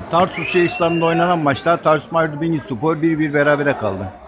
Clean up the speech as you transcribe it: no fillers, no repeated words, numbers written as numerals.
Tarsus Şehir Stadı'nda oynanan maçta Tarsus Maydubengil Spor 1-1 berabere kaldı.